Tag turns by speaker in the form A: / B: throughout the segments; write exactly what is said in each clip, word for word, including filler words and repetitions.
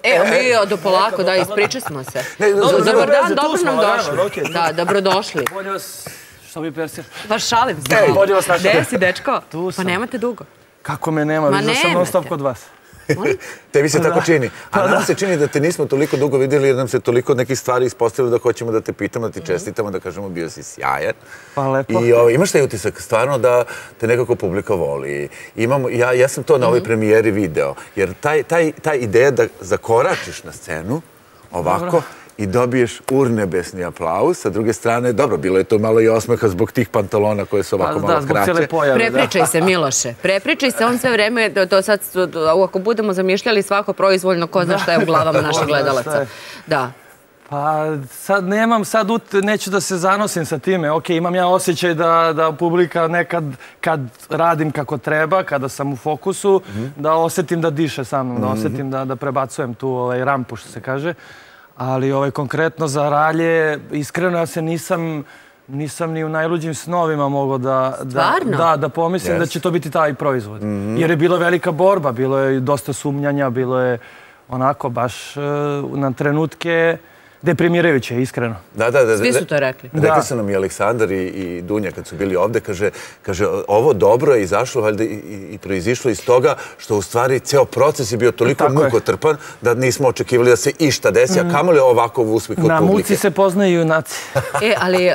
A: E, mi do polako, da, ispričali smo se. Dobar dan, dobro nam došli. Da, dobrodošli.
B: Bolje vas, što mi persir?
A: Pa šalim se.
B: Bolje vas našao.
A: Gde si, dečko?
B: Tu sam.
A: Pa nemate dugo.
B: Kako me nema, vidio sam non stop kod vas.
C: Tebi se tako čini. A nam se čini da te nismo toliko dugo vidjeli jer nam se toliko nekih stvari ispostavili da hoćemo da te pitamo, da ti čestitamo, da kažemo bio si sjajan.
B: Pa lepo.
C: I imaš taj utisak stvarno da te nekako publika voli. Ja sam to na ovoj premijeri video. Jer taj ideja da zakoračiš na scenu ovako i dobiješ urnebesni aplauz. Sa druge strane, dobro, bilo je to malo i osmeha zbog tih pantalona koje su ovako malo kraće.
A: Prepričaj se, Miloše. Prepričaj se, on sve vreme, do sad, ako budemo zamišljali svako proizvoljno, ko zna šta je u glavama naših gledalaca. Da.
B: Pa sad nemam, sad neću da se zanosim sa time. Ok, imam ja osjećaj da publika nekad, kad radim kako treba, kada sam u fokusu, da osjetim da diše sa mnom, da osjetim da prebacujem tu rampu, što se kaže. Ali konkretno za Ralje, iskreno ja se nisam nisam ni u najluđim snovima mogao da pomislim da će to biti taj proizvod. Jer je bila velika borba, bilo je dosta sumnjanja, bilo je onako baš na trenutke deprimirajuće, iskreno.
C: Da, da, da.
A: Svi su to rekli.
C: Rekli su nam i Aleksandar i Dunja kad su bili ovde, kaže, ovo dobro je izašlo, valjda i proizišlo iz toga što u stvari ceo proces je bio toliko mukotrpan da nismo očekivali da se išta desi, a kamo li ovako uspeh od publike?
B: Na muci se poznaju junaci.
A: E, ali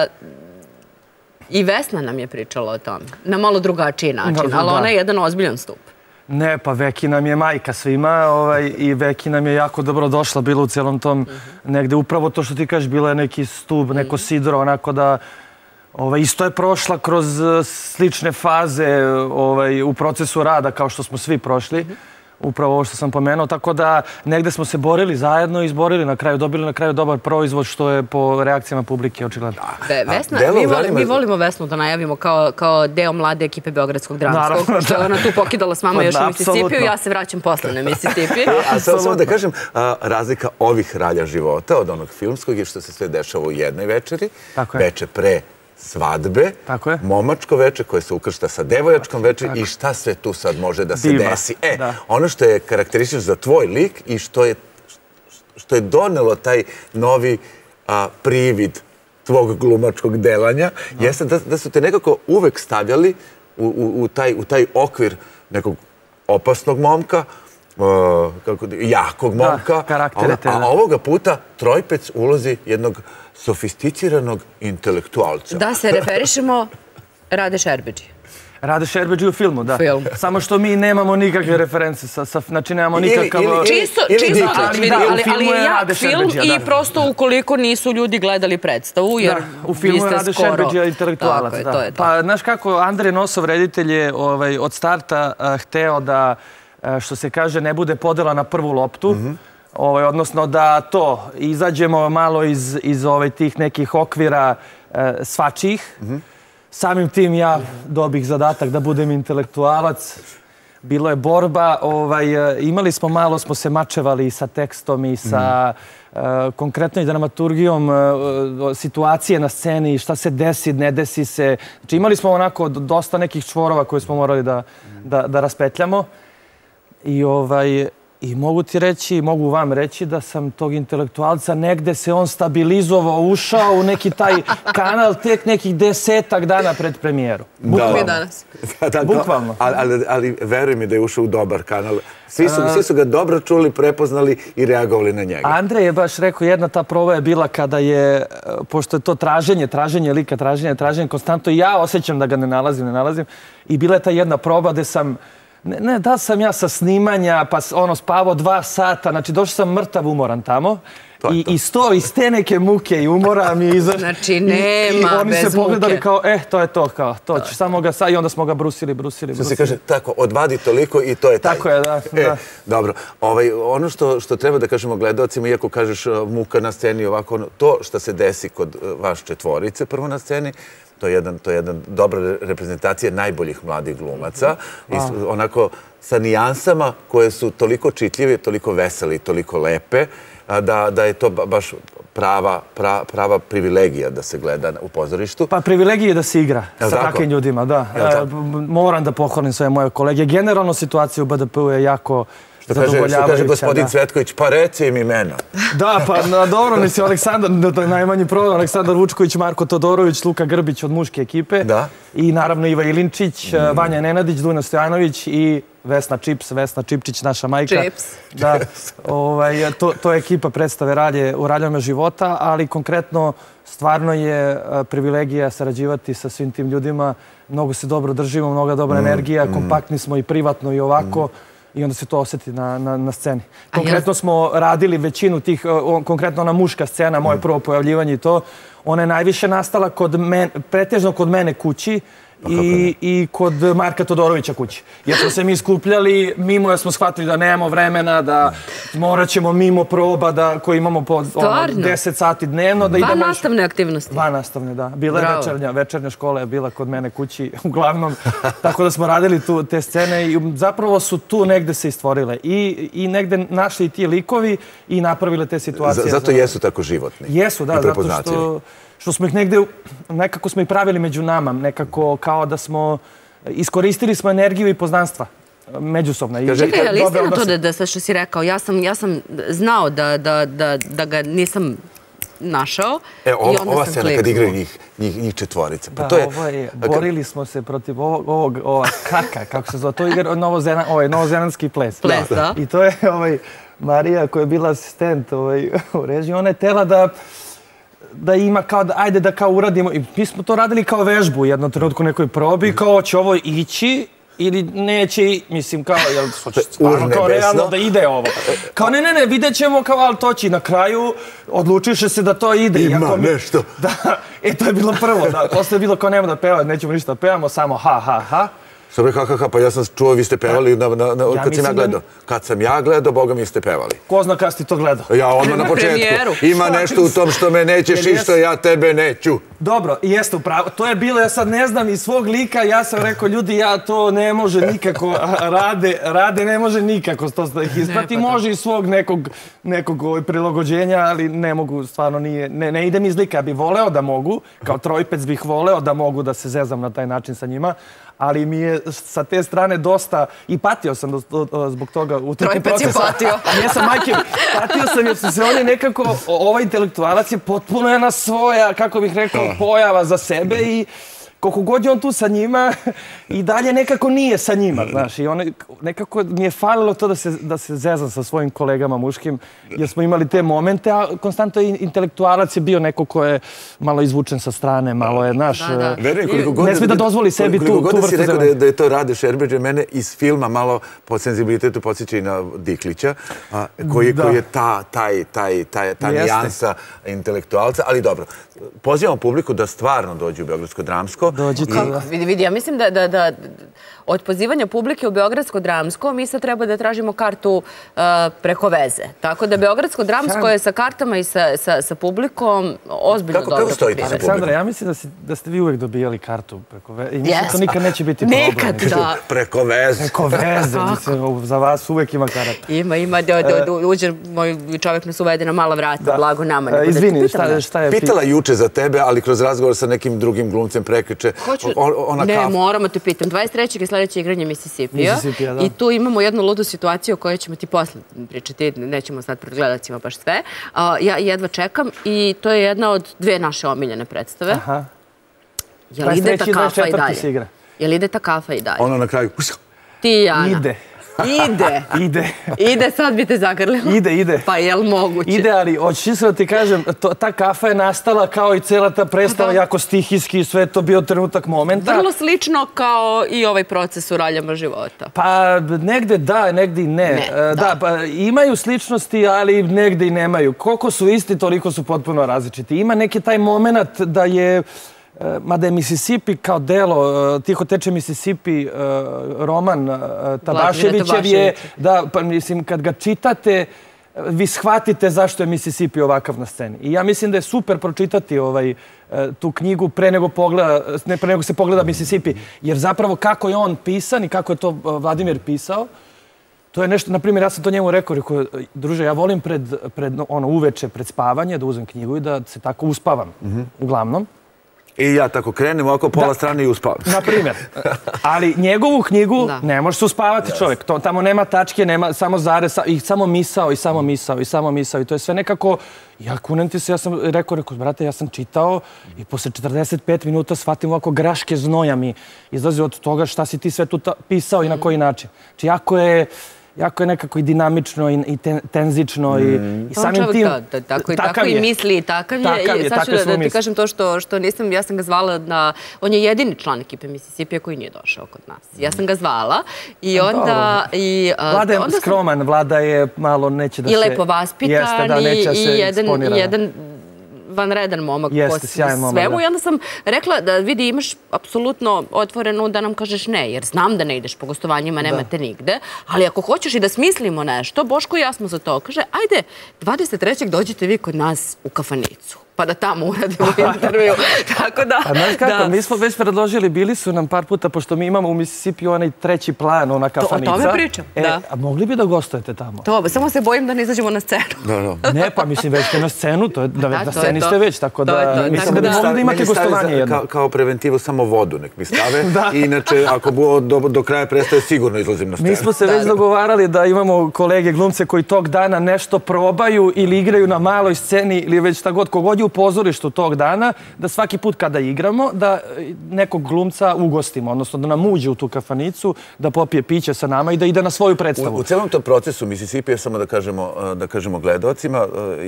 A: i Vesna nam je pričala o tome, na malo drugačiji način, ali ona je jedan ozbiljan stup.
B: Ne, pa Veki nam je majka svima i Veki nam je jako dobro došla bila u cijelom tom negde. Upravo to što ti kažeš, bilo je neki stup, neko sidro, onako da isto je prošla kroz slične faze u procesu rada kao što smo svi prošli. Upravo ovo što sam pomenuo, tako da negde smo se borili zajedno i izborili na kraju, dobili na kraju dobar proizvod što je po reakcijama publike očigledno.
A: Vesna, mi volimo Vesnu da najavimo kao deo mlade ekipe Beogradskog dramskog, što je ona tu pokidala s vama još u Misisipiju, ja se vraćam posle na Misisipi.
C: A samo da kažem, razlika ovih Ralja života od onog filmskog je što se sve dešava u jednoj večeri, veče pre svadbe, momačko veče koje se ukršta sa devojačkom veče i šta sve tu sad može da se desi. E, ono što je karakteristično za tvoj lik i što je donelo taj novi privid tvog glumačkog delanja, jeste da su te nekako uvek stavljali u taj okvir nekog opasnog momka, jakog momka, a ovoga puta Trojpec ulozi jednog sofisticiranog intelektualca.
A: Da se referišemo Rade Šerbedži.
B: Rade Šerbedži u filmu, da. Samo što mi nemamo nikakve reference, znači nemamo nikakav...
A: Čisto, ali je jak film i prosto ukoliko nisu ljudi gledali predstavu, jer vi ste skoro...
B: U filmu je Rade Šerbedži intelektualac, da. Pa, znaš kako, Andrej Nosov, reditelj je od starta hteo da, što se kaže, ne bude podela na prvu loptu, odnosno da to, izađemo malo iz tih nekih okvira svačijih. Samim tim ja dobih zadatak da budem intelektualac. Bilo je borba, imali smo malo, smo se mačevali i sa tekstom i sa konkretno i dramaturgijom situacije na sceni, šta se desi, ne desi se. Znači imali smo onako dosta nekih čvorova koje smo morali da raspetljamo. I ovaj... I mogu ti reći, mogu vam reći da sam tog intelektualca negde se on stabilizovao, ušao u neki taj kanal tek nekih desetak dana pred premijeru.
A: Bukvalno. danas.
B: Bukvalno.
C: Ali veruj mi da je ušao u dobar kanal. Svi su ga dobro čuli, prepoznali i reagovali na njega.
B: Andrej je baš rekao, jedna ta proba je bila kada je, pošto je to traženje, traženje lika, traženje, traženje, konstantno i ja osjećam da ga ne nalazim, ne nalazim. I bila je ta jedna proba gde sam Ne, da sam ja sa snimanja, pa ono, spavao dva sata, znači došao sam mrtav umoran tamo i iz to, iz te neke muke i umora mi izašli.
A: Znači, nema bez muke.
B: I oni se pogledali kao, eh, to je to, kao, to ću, samo ga sad, i onda smo ga brusili, brusili, brusili.
C: Što se kaže, tako, odvadi toliko i to je taj.
B: Tako je, da.
C: Dobro, ono što treba da kažemo gledalcima, iako kažeš muka na sceni, ovako, to što se desi kod vaš četvorice prvo na sceni, to je jedna dobra reprezentacija najboljih mladih glumaca. Onako, sa nijansama koje su toliko čitljive, toliko vesele i toliko lepe, da je to baš prava privilegija da se gleda u pozorištu.
B: Pa privilegija je da se igra sa takvim ljudima, da. Moram da pohvalim sve moje kolege. Generalno situacija u B D P-u je jako zadovoljavajuća.
C: Što kaže gospodin Cvetković, pa reci im imena.
B: Da, pa dobro, mislim, Aleksandar, najmanji problem, Aleksandar Vučković, Marko Todorović, Luka Grbić od muške ekipe. I naravno Iva Ilinčić, Vanja Nenadić, Duna Stojanović i Vesna Čips, Vesna Čipčić, naša majka.
A: Čips.
B: Da, to je ekipa predstave Ralje u Raljama života, ali konkretno stvarno je privilegija sarađivati sa svim tim ljudima. Mnogo se dobro držimo, mnoga dobra energija, kompaktni smo i privatno i ovako. I onda se to osjeti na sceni. Konkretno smo radili većinu tih, konkretno ona muška scena, moje prvo pojavljivanje i to, ona je najviše nastala pretežno kod mene kući i kod Marka Todorovića kući. Jer smo se mi skupljali mimo, jer smo shvatili da nemamo vremena, da morat ćemo mimo proba koji imamo po deset sati dnevno.
A: Van nastavne aktivnosti.
B: Van nastavne, da. Bila je večernja, večernja škola je bila kod mene kući, uglavnom. Tako da smo radili te scene i zapravo su tu negde se istvorile. I negde našli i ti likovi i napravile te situacije.
C: Zato jesu tako životni.
B: Jesu, da, zato što... što smo ih negde, nekako smo ih pravili među nama, nekako kao da smo, iskoristili smo energiju i poznanstva međusobna.
A: Čekaj, ali istina to da sve što si rekao, ja sam znao da ga nisam našao i onda sam kliknuo.
C: Ova scena kad igraju njih četvorica.
B: Da, ovo je, borili smo se protiv ovog kaka, kako se zove, to je igra novozelandski ples.
A: Ples, da.
B: I to je Marija koja je bila asistent u režiji, ona je tela da da ima kao da, ajde da kao uradimo, i mi smo to radili kao vežbu u jednom trenutku u nekoj probi, kao će ovo ići ili neće, mislim kao, jel, stvarno kao realno da ide ovo. Kao ne, ne, ne, vidjet ćemo kao, ali to će i na kraju odlučiše se da to ide.
C: Ima nešto.
B: Da, e, to je bilo prvo, da, posle je bilo kao nema da peva, nećemo ništa da pevamo, samo ha, ha, ha.
C: Što bi, ha, ha, ha, pa ja sam čuo, vi ste pevali kad sam ja gledao. Kad sam ja gledao, Boga mi ste pevali.
B: Ko zna kada si to gledao?
C: Ja, odmah na početku. Ima nešto u tom što me nećeš i što ja tebe neću.
B: Dobro, jeste upravo. To je bilo, ja sad ne znam, iz svog lika, ja sam rekao, ljudi, ja to ne može nikako, rade ne može nikako to da ih isprati. Može iz svog nekog prilagođenja, ali ne mogu, stvarno nije, ne ide mi iz lika. Ja bih voleo da mogu, kao trojpec bih voleo da mogu da se zezam na taj način sa njima, ali mi je sa te strane dosta, i patio sam zbog toga.
A: Trojpec je patio.
B: Jesam, majke, patio sam jer su se oni nekako, ovaj intelektualac je potpuno jedna svoja, kako bih rekao, pojava za sebe i koliko god je on tu sa njima i dalje nekako nije sa njima, znaš. I nekako mi je falilo to da se zezam sa svojim kolegama muškim, jer smo imali te momente, a konstantno intelektualac je bio neko ko je malo izvučen sa strane, malo je, znaš, ne smije da dozvoli sebi tu vrstu zemlje.
C: Koliko god si rekao da je to Rade Šerbeđe, mene iz filma malo po senzibilitetu podsjeća i na Diklića, koji je ta nijansa intelektualca, ali dobro. Pozivamo publiku da stvarno dođu u Beogradsko dramsko.
B: Dođite.
A: Vidi, vidi, ja mislim da od pozivanja publike u Beogradsko dramsko mi sad treba da tražimo kartu preko veze. Tako da Beogradsko dramsko je sa kartama i sa publikom ozbiljno dobro.
C: Kako stojite sa publikom?
B: Aleksandra, ja mislim da ste vi uvek dobijali kartu preko veze. I mislim da to nikad neće biti problem.
A: Nikad, da.
C: Preko veze.
B: Preko veze. Za vas uvek ima karata.
A: Ima, ima. Uđer, moj čovjek nas uvede na mala vrata, blago nama.
B: Izvini, šta je?
C: Pitala juče za tebe, ali kroz razgovor sa nekim drugim glumcem prekriče.
A: Ne, moramo te pitam. dvadeset trećeg je sljedeće igranje Mississipija i tu imamo jednu ludu situaciju o kojoj ćemo ti posle pričati, nećemo sad pred gledacima baš sve. Ja jedva čekam i to je jedna od dve naše omiljene predstave. Je li ide ta kafa i dalje? Je li ide ta kafa i dalje?
C: Ono na kraju.
A: Ti i Ana.
B: Ide.
A: Ide.
B: Ide.
A: Ide, sad bi te zagrlilo.
B: Ide, ide.
A: Pa je li moguće?
B: Ide, ali hoćeš iskreno ti kažem, ta kafa je nastala kao i cela ta predstava, jako stihijski, sve to bio trenutak momenta.
A: Vrlo slično kao i ovaj proces u Raljama života.
B: Pa negde da, negde i ne. Da, pa imaju sličnosti, ali negde i nemaju. Koliko su isti, toliko su potpuno različiti. Ima neki taj moment da je... Mada je Mississippi kao delo, Tiho teče Mississippi, roman Tabaševićev je, da, pa mislim, kad ga čitate, vi shvatite zašto je Mississippi ovakav na sceni. I ja mislim da je super pročitati tu knjigu pre nego pre nego se pogleda Mississippi, jer zapravo kako je on pisan i kako je to Vladimir pisao, to je nešto, na primjer, ja sam to njemu rekao, rekao, druže, ja volim pred uveče, pred spavanje, da uzem knjigu i da se tako uspavam, uglavnom.
C: I ja tako krenem ovako pola strane i uspavam.
B: Na primjer. Ali njegovu knjigu ne može se uspavati čovjek. Tamo nema tačke, nema samo zarez, i samo misao, i samo misao, i samo misao. I to je sve nekako... Ja kunem ti se, ja sam rekao, rekao, brate, ja sam čitao i posle četrdeset pet minuta shvatim ovako graške znoja mi izlaze od toga šta si ti sve tu pisao i na koji način. Znači, jako je... jako je nekako i dinamično i tenzično i samim tim...
A: Tako i misli i takav je. Sad ću da ti kažem to što nisam, ja sam ga zvala na... On je jedini član ekipe Misisipija koji nije došao kod nas. Ja sam ga zvala i onda...
B: Vlada je skroman, Vlada je malo neće da se...
A: I lepo vaspitan i jedan... vanredan momak po svemu. I onda sam rekla da vidi, imaš apsolutno otvoreno da nam kažeš ne, jer znam da ne ideš po gostovanjima, nemate nigde, ali ako hoćeš i da smislimo nešto, Boško i ja smo za to. Kaže, ajde, dvadeset trećeg dođite vi kod nas u kafanicu, pa da tamo uradimo intervju. Tako da...
B: A znaš kako, mi smo već predložili, bili su nam par puta, pošto mi imamo u Mississippi onaj treći plan, ona kafanica.
A: O tome pričam, da.
B: A mogli bi da gostujete tamo?
A: To, samo se bojim da ne izađemo na scenu.
B: Ne, pa mislim, već ste na scenu, da sceni ste već, tako da mislim da bi mogli da imate gostovanje jedno.
C: Kao preventivu samo vodu nek mi stave, inače ako do kraja prestaje, sigurno izlazim na scenu.
B: Mi smo se već dogovarali da imamo kolege glumce koji tog dana nešto probaju ili igraju na maloj sceni ili već šta god, kogod je u pozorištu tog dana, da svaki put kada igramo, da nekog glumca ugostimo, odnosno da nam uđe u tu kafanicu, da popije piće sa nama i da ide na svoju predstavu.
C: U celom tom procesu Mississippi, samo da kažemo gledalcima,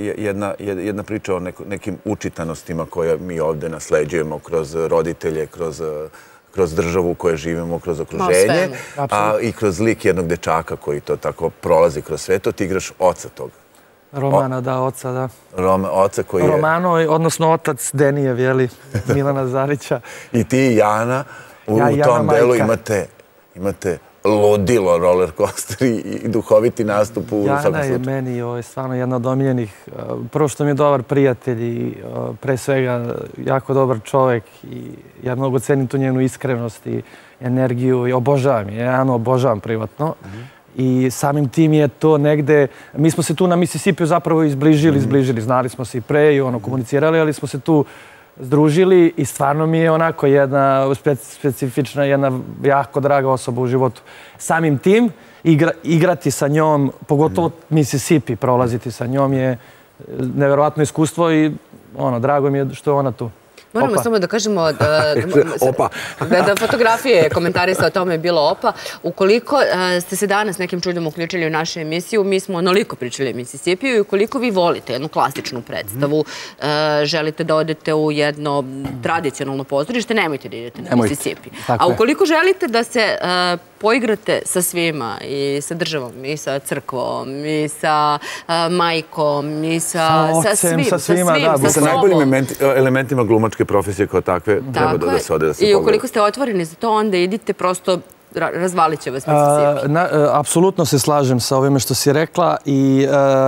C: jedna priča o nekim učitanostima koje mi ovde nasleđujemo kroz roditelje, kroz državu u kojoj živimo, kroz okruženje, i kroz lik jednog dečaka koji to tako prolazi kroz sve to, ti igraš oca toga.
B: Romana, da, oca, da.
C: Oca koji je...
B: Romano, odnosno otac Denijev, jeli, Milana Zarića.
C: I ti i Jana u tom delu imate ludilo, roller coaster i duhoviti nastup u svakom slučaju.
B: Jana je meni stvarno jedna od omiljenih. Prvo što mi je dobar prijatelj i pre svega jako dobar čovek i ja mnogo cenim tu njenu iskrenost i energiju i obožavam je. Ja Janu obožavam privatno. I samim tim je to negde... Mi smo se tu na Mississippiju zapravo izbližili, izbližili. Znali smo se i pre i ono komunicirali, ali smo se tu združili i stvarno mi je onako jedna specifična, jedna jako draga osoba u životu. Samim tim, igrati sa njom, pogotovo Mississippi, prolaziti sa njom je neverovatno iskustvo i ono, drago mi je što je ona tu.
A: Moramo samo da kažemo da fotografije, komentari sa o tome je bilo opa. Ukoliko ste se danas nekim čudom uključili u našu emisiju, mi smo onoliko pričali o Mississippiju i ukoliko vi volite jednu klasičnu predstavu, želite da odete u jedno tradicionalno pozorište, nemojte da idete na Mississippi. A ukoliko želite da se poigrate sa svima, i sa državom, i sa crkvom, i sa majkom, i sa svim, sa svima,
C: sa najboljim elementima glumačke profesije kao takve, treba da se ode da se pogleda.
A: I ukoliko ste otvoreni za to, onda idite, prosto razvalit će vas Mississippi.
B: Apsolutno se slažem sa ovime što si rekla i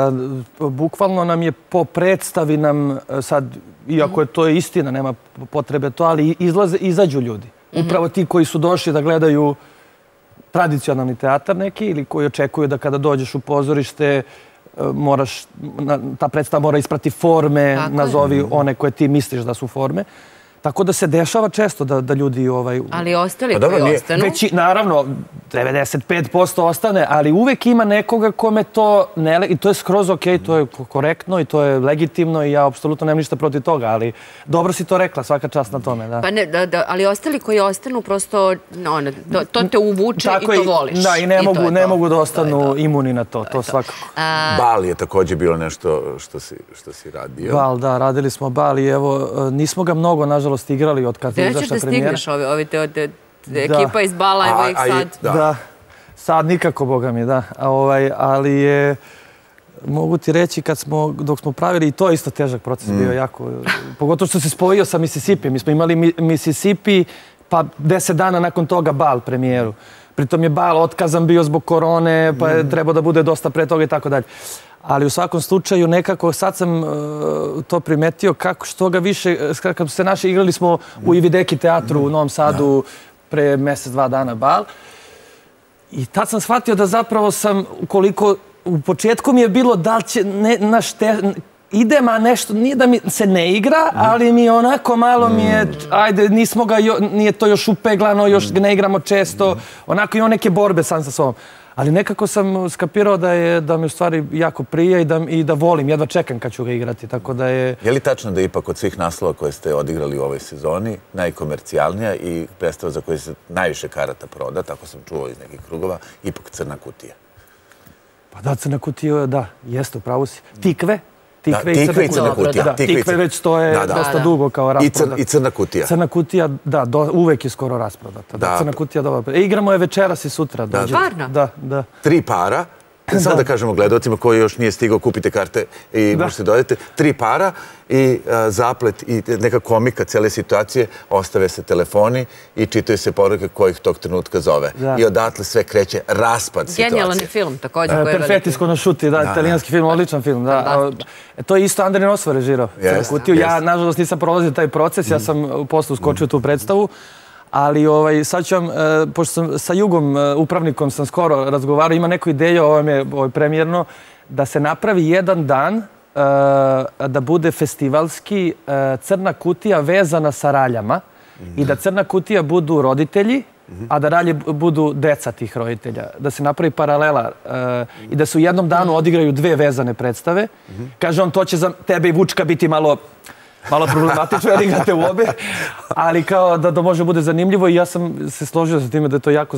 B: bukvalno nam je po predstavi nam sad, iako je to istina, nema potrebe to, ali izađu ljudi. Upravo ti koji su došli da gledaju tradicionalni teatar neki ili koji očekuju da kada dođeš u pozorište moraš, ta predstava mora isprati forme, nazovi one koje ti misliš da su forme. Tako da se dešava često da ljudi...
A: Ali ostali koji ostanu?
B: Naravno, devedeset pet posto ostane, ali uvek ima nekoga kome to... I to je skroz okej, to je korektno i to je legitimno i ja apsolutno nemam ništa protiv toga, ali dobro si to rekla, svaka čast na tome.
A: Pa ne, ali ostali koji ostanu, prosto to te uvuče i to voliš.
B: Da, i ne mogu da ostanu imuni na to, to svakako.
C: Bal je također bilo nešto što si radio.
B: Bal, da, radili smo bal i evo, nismo ga mnogo, nažalost, igrali od kada je izašla premijera.
A: Gde ćeš da stigneš ovi, ekipa iz Bala, evo ih sad.
B: Da, sad nikako, boga mi, da. Ali je, mogu ti reći, dok smo pravili, i to je isto težak proces bio jako, pogotovo što se spojio sa Mississippi. Mi smo imali Mississippi, pa deset dana nakon toga Bal premijeru. Pritom je Bal otkazan bio zbog korone, pa je trebao da bude dosta pre toga i tako dalje. Ali u svakom slučaju nekako sad sam to primetio kako što ga više, kako se naši igrali smo u Ivideki teatru u Novom Sadu pre mesec, dva dana Bal. I tad sam shvatio da zapravo sam, koliko u početku mi je bilo da li će naš idem, a nešto, nije da mi se ne igra, ali mi onako malo mi je, ajde, nismo ga, nije to još upeglano, još ne igramo često, onako imam neke borbe sam sa sobom. Ali nekako sam skapirao da mi u stvari jako prije i da volim, jedva čekam kad ću ga igrati, tako da je...
C: Je li tačno da ipak od svih naslova koje ste odigrali u ovoj sezoni najkomercijalnija i predstava za koju se najviše karata proda, tako sam čuo iz nekih krugova, ipak Crna kutija?
B: Pa da, Crna kutija, da, jeste, upravo si. Tikve.
C: Tikve i Crna kutija.
B: Tikve već stoje dosta dugo kao rasprodat.
C: I Crna kutija.
B: Crna kutija, da, uvek je skoro rasprodata. Crna kutija, dobro. Igramo je večeras i sutra.
A: Stvarno?
B: Da, da.
C: Tri para. Sad da kažemo gledalcima koji još nije stigao, kupite karte i možete dodati. Tri para i zaplet i neka komika cele situacije, ostave se telefoni i čitaju se poruke kojih tog trenutka zove. I odatle sve kreće raspad situacije.
A: Genijalan je film također.
B: Perfettisko na šuti, da, italijanski film, odličan film. To je isto Andrej Nosov režirao. Ja, nažalost, nisam prolazio taj proces, ja sam posle uskočio tu predstavu. Ali sad ću vam, pošto sam sa Jugom, upravnikom sam skoro razgovarao, ima neku ideju, ovo je premijerno, da se napravi jedan dan da bude festivalski Crna kutija vezana sa raljama i da Crna kutija budu roditelji, a da ralje budu deca tih roditelja. Da se napravi paralela i da se u jednom danu odigraju dve vezane predstave. Kaže on, to će za tebe i Vučka biti malo... malo problematično, jer igrate u obe, ali kao da to može bude zanimljivo i ja sam se složio sa time da je to jako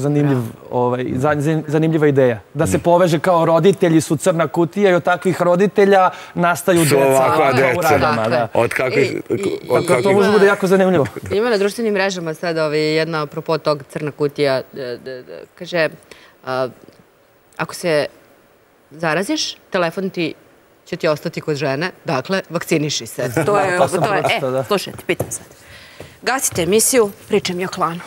B: zanimljiva ideja. Da se poveže kao roditelji su Crna kutija i od takvih roditelja nastaju deca u radama.
C: Od kakvih...
B: To može bude jako zanimljivo.
A: Ima na društvenim mrežama sad jedna apropo tog Crna kutija, kaže, ako se zaraziš, telefon ti će ti ostati kod žene, dakle, vakciniši se. To je, e, slušajte, pitam sad. Gasite emisiju, pričam i o klanu.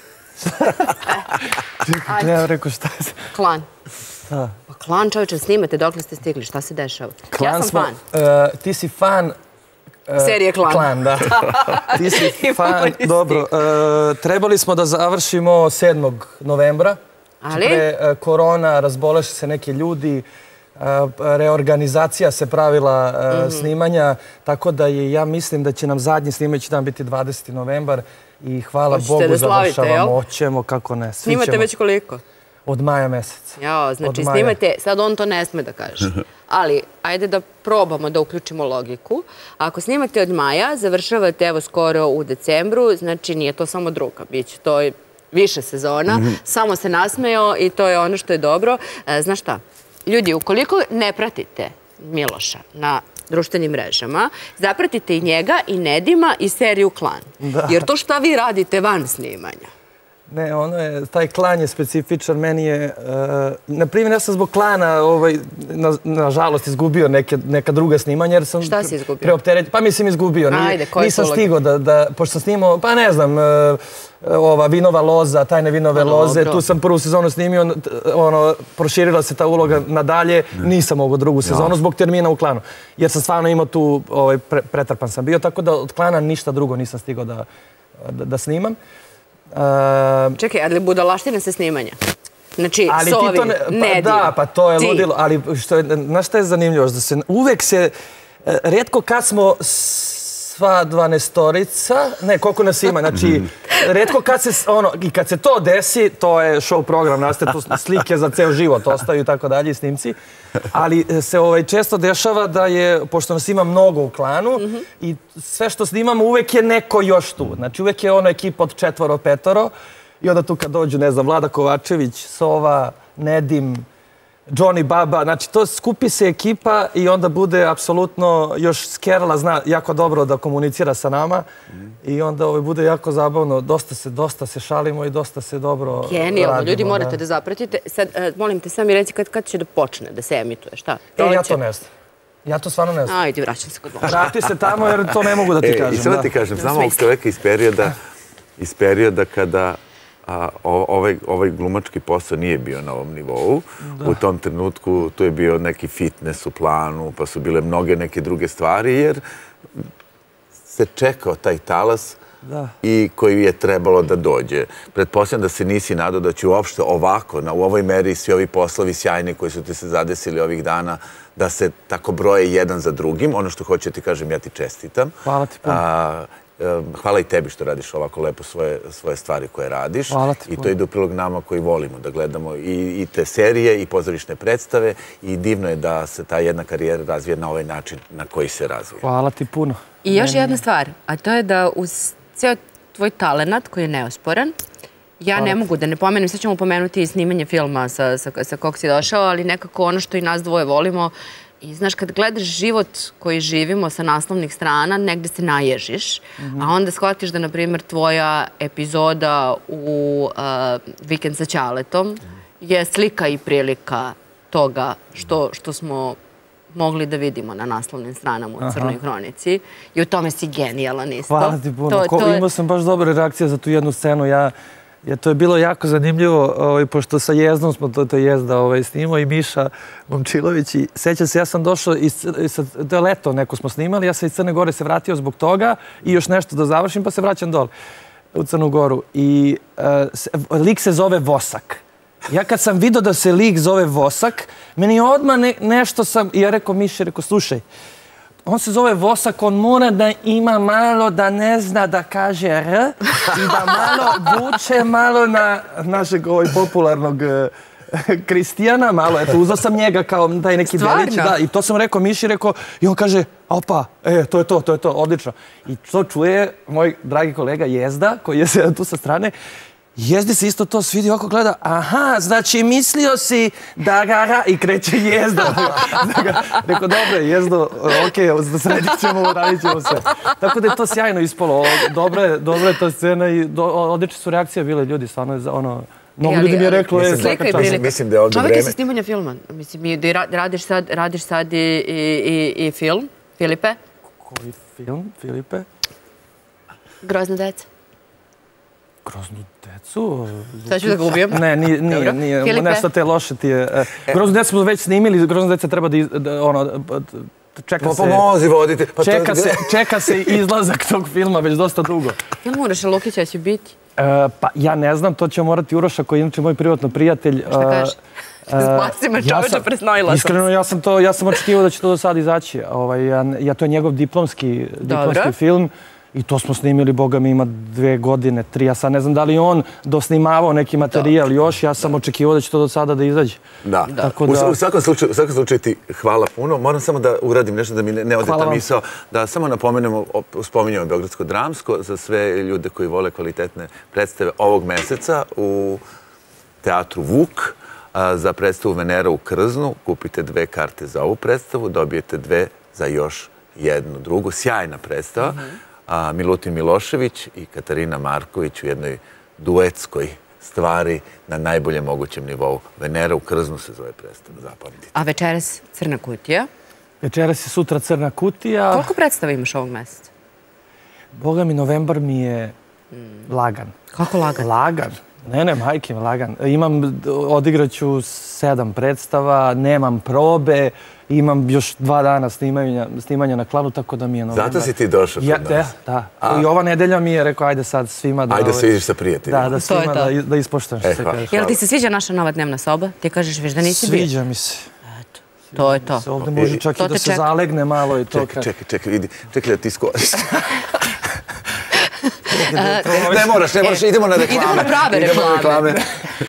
B: Ja rekao šta je?
A: Klan. Pa klan, čovječe, snimate dokle ste stigli, šta se dešava? Ja sam fan.
B: Ti si fan...
A: Serije Klan.
B: Klan, da. Ti si fan, dobro. Trebali smo da završimo sedmog novembra.
A: Ali?
B: Korona, razboleše se neki ljudi, reorganizacija se pravila snimanja, tako da ja mislim da će nam zadnji snimajući dan biti dvadeseti novembar i hvala Bogu završavamo, hoćemo, kako ne.
A: Snimate već koliko?
B: Od maja meseca.
A: Jao, znači snimate, sad on to ne sme da kaže, ali ajde da probamo da uključimo logiku. Ako snimate od maja, završavate evo skoro u decembru, znači nije to samo druga, bit će to više sezona, samo se nasmejao i to je ono što je dobro. Znaš šta? Ljudi, ukoliko ne pratite Miloša na društvenim mrežama, zapratite i njega i Nedima i seriju Klan. Jer to šta vi radite van snimanja?
B: Ne, ono je, taj Klan je specifičan, meni je, na primjer, ja sam zbog Klana, nažalost, izgubio neka druga snimanja, jer sam...
A: Šta si izgubio?
B: Preopterećen, pa mislim izgubio.
A: Ajde, koji
B: nisam stigao da, pošto sam snimao, pa ne znam, ova Vinova loza, Tajne vinove loze, tu sam prvu sezonu snimio, ono, proširila se ta uloga nadalje, nisam mogao drugu sezonu zbog termina u Klanu, jer sam stvarno imao tu, pretrpan sam bio, tako da od Klana ništa drugo nisam stigao da snimam.
A: Čekaj, ali budalaštine se snimanja? Znači, Sovi, Nedim,
B: da, pa to je ludilo, ali znaš šta je zanimljivo? Uvek se, retko kad smo sva dvanaestorica, ne, koliko nas ima, znači, retko kad se, ono, i kad se to desi, to je show program, nastaje tu slike za ceo život, ostaju i tako dalje, snimci, ali se često dešava da je, pošto nas ima mnogo u Klanu, i sve što snimamo uvek je neko još tu, znači uvek je ono ekipa od četvoro, petoro, i onda tu kad dođu, ne znam, Vlada Kovačević, Sova, Nedim, Johnny Baba, znači to skupi se ekipa i onda bude apsolutno, još Skerala zna jako dobro da komunicira sa nama i onda bude jako zabavno, dosta se šalimo i dosta se dobro radimo.
A: Genijalno, ljudi morate da zapratite. Sad, molim te sami reci kad će da počne da se emituje, šta?
B: E, ja to ne znam. Ja to stvarno ne znam.
A: Ajde, vraćam se kod Boža.
B: Vrati se tamo jer to ne mogu da ti kažem.
C: I samo ti kažem, samo ovog čoveka iz perioda kada ovaj glumački posao nije bio na ovom nivou. U tom trenutku tu je bio neki fitness u planu, pa su bile mnoge neke druge stvari, jer se čekao taj talas i koji je trebalo da dođe. Pretpostavljam da se nisi nadao da će uopšte ovako, u ovoj meri svi ovi poslovi sjajni koji su ti se zadesili ovih dana, da se tako broje jedan za drugim. Ono što hoću ti kažem, ja ti čestitam.
B: Hvala ti puno.
C: Hvala i tebi što radiš ovako lepo svoje stvari koje radiš. I to ide u prilog nama koji volimo da gledamo i te serije i pozorišne predstave i divno je da se ta jedna karijera razvije na ovaj način na koji se razvije.
B: Hvala ti puno.
A: I još jedna stvar, a to je da uz ceo tvoj talenat koji je neosporan, ja ne mogu da ne pomenem, sad ćemo pomenuti i snimanje filma sa kog si došao, ali nekako ono što i nas dvoje volimo. I znaš, kad gledaš život koji živimo sa naslovnih strana, negde se naježiš, a onda shvatiš da, na primjer, tvoja epizoda u Vikend sa Ćaletom je slika i prilika toga što smo mogli da vidimo na naslovnim stranama u Crnoj hronici. I u tome si genijalan isto.
B: Hvala ti puno. Imao sam baš dobre reakcije za tu jednu scenu. To je bilo jako zanimljivo, pošto sa Jezdom smo to Jezda snimao i Miša Momčilović. Sećam se, ja sam došao, to je leto neko smo snimali, ja sam iz Crne Gore se vratio zbog toga i još nešto da završim, pa se vraćam dole u Crnu Goru. I lik se zove Vosak. Ja kad sam vidio da se lik zove Vosak, meni odmah nešto sam, i ja rekao Miši, rekao slušaj, on se zove Vosak, on mora da ima malo, da ne zna da kaže R i da malo vuče malo na našeg popularnog Kristijana, malo, eto, uzao sam njega kao taj neki delić, da, i to sam rekao Miši, rekao, i on kaže, opa, e, to je to, to je to, odlično. I to čuje moj dragi kolega Jezda, koji je sedao tu sa strane. Jezdi se isto to svidi, ovako gleda, aha, znači mislio si da ga... I kreće Jezda. Rekao, dobro, Jezdo, okej, sredit ćemo, radit ćemo se. Tako da je to sjajno ispalo. Dobra je ta scena i odlične su reakcije bile ljudi, stvarno, ono... Mnogo ljudi mi je reklo, je svaka čast.
A: Čovjek je sa snimanja filma. Mislim, radiš sad i film, Filipe.
B: Koji film, Filipe?
A: Grozna deca.
B: Groznu decu?
A: Sad ću da ga ubijem.
B: Ne, nije, nije. Nešto te loše ti je. Groznu decu smo već snimili, Groznu deca treba da, ono, čeka se...
C: Pomozi, vodite.
B: Čeka se izlazak tog filma već dosta dugo.
A: Film Uroša Lukića će biti?
B: Pa ja ne znam, to će morati Uroša koji je inače moj privatno prijatelj.
A: Šta kažeš? Spasi me čoveča presnojila sam.
B: Iskreno, ja sam to, ja sam očekivao da će to do sad izaći. Ja, to je njegov diplomski film. I to smo snimili, Boga mi ima dve godine, tri. Ja sad ne znam da li on dosnimavao neki materijal još. Ja sam očekivao da će to do sada da izađe.
C: Da. U svakom slučaju ti hvala puno. Moram samo da uradim nešto da mi ne ode ta misao. Da samo napomenemo, spominjamo Beogradsko dramsko za sve ljude koji vole kvalitetne predstave ovog meseca u Teatru Vuk. Za predstavu Venera u Krznu kupite dve karte za ovu predstavu, dobijete dve za još jednu drugu. Sjajna predstava. Milutin Milošević i Katarina Marković u jednoj duetskoj stvari na najboljem mogućem nivou. Venera u Krznu se zove predstava, zapamtite.
A: A večeras Crna kutija?
B: Večeras je sutra Crna kutija.
A: Koliko predstava imaš ovog meseca?
B: Boga mi, novembar mi je lagan.
A: Kako lagan?
B: Lagan. Ne, ne, majke mi, lagan. Imam, odigraću sedam predstava, nemam probe, imam još dva dana snimanja na Klanu, tako da mi je novembar.
C: Zato si ti došao kod nas?
B: Da, da. I ova nedelja mi je rekao, ajde sad svima da...
C: Ajde se vidiš sa prijateljima.
B: Da, da svima da ispoštavam što se kaže.
A: Jel ti se sviđa naša nova dnevna soba? Ti kažeš već da nisi bio?
B: Sviđa mi se.
A: Eto, to je to.
B: Ovdje može čak i da se zalegne malo i to.
C: Čekaj, čekaj, čekaj, vidi, čekaj da ti skoriš. Ne moraš, ne moraš, idemo na reklame.
A: Idemo na prave reklame.